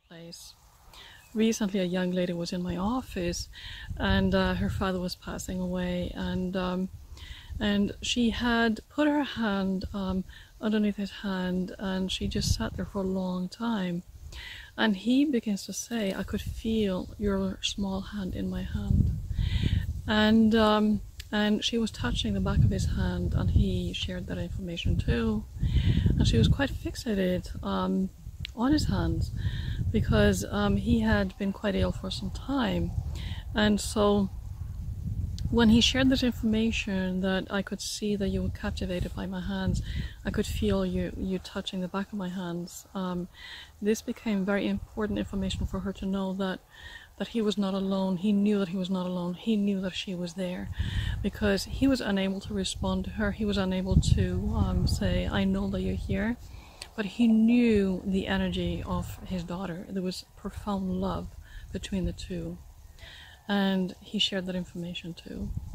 place. Recently, a young lady was in my office, and her father was passing away, and she had put her hand underneath his hand, and she just sat there for a long time. And he begins to say, "I could feel your small hand in my hand," and she was touching the back of his hand, and he shared that information too. And she was quite fixated on his hands, because he had been quite ill for some time. And so when he shared this information, that I could see that you were captivated by my hands, I could feel you touching the back of my hands, this became very important information for her to know that he was not alone. He knew that he was not alone. He knew that she was there, because he was unable to respond to her. He was unable to say, "I know that you're here." But he knew the energy of his daughter. There was profound love between the two. And he shared that information too.